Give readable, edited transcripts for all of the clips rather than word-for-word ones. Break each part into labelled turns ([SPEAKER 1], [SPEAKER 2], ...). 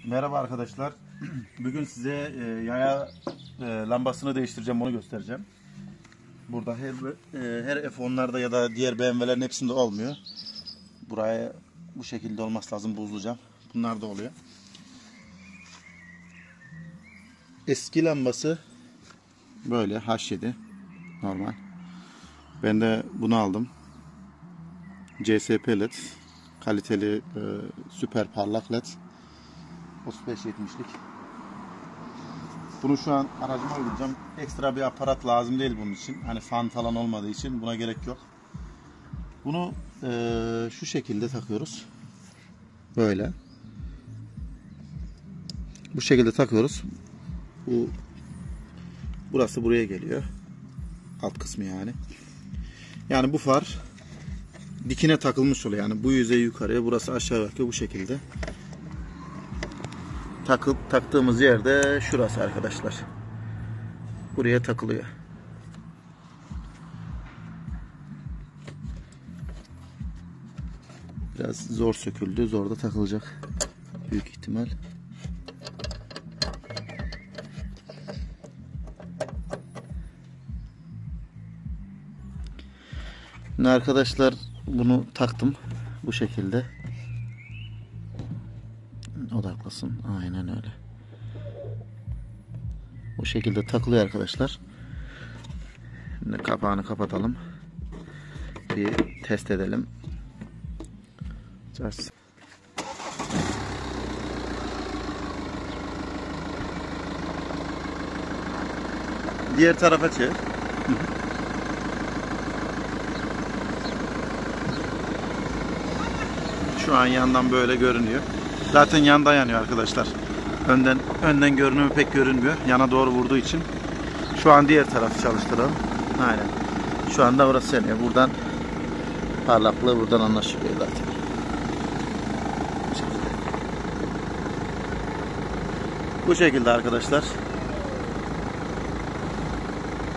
[SPEAKER 1] Merhaba arkadaşlar. Bugün size yaya lambasını değiştireceğim, onu göstereceğim. Burada her F10'larda ya da diğer BMW'lerin hepsinde olmuyor. Buraya bu şekilde olması lazım, buzlu. Bunlar da oluyor. Eski lambası böyle H7 normal. Ben de bunu aldım. CSP LED, kaliteli süper parlak LED. 35-70'lik. Bunu şu an aracıma uygulayacağım. Ekstra bir aparat lazım değil bunun için. Hani fan falan olmadığı için buna gerek yok. Bunu şu şekilde takıyoruz. Böyle. Bu şekilde takıyoruz. Burası buraya geliyor. Alt kısmı yani. Yani bu far dikine takılmış oluyor. Yani bu yüzey yukarıya, burası aşağı bakıyor bu şekilde. Taktığımız yerde şurası arkadaşlar. Buraya takılıyor. Biraz zor söküldü. Zor da takılacak. Büyük ihtimal. Şimdi arkadaşlar bunu taktım. Bu şekilde. Odaklasın. Aynen öyle. Bu şekilde takılıyor arkadaşlar. Şimdi kapağını kapatalım. Bir test edelim. Diğer tarafa çevir. Şu an yandan böyle görünüyor. Zaten yanda yanıyor arkadaşlar. Önden görünümü pek görünmüyor. Yana doğru vurduğu için. Şu an diğer tarafı çalıştıralım. Aynen. Şu anda orası yanıyor. Buradan parlaklığı buradan anlaşılıyor zaten. Bu şekilde arkadaşlar.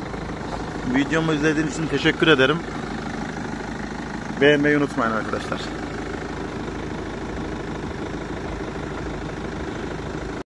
[SPEAKER 1] Videomu izlediğiniz için teşekkür ederim. Beğenmeyi unutmayın arkadaşlar.